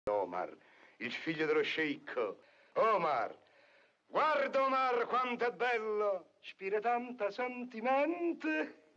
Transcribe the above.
Omar, il figlio dello sceicco. Omar, guarda Omar quanto è bello, ispira tanta sentimento.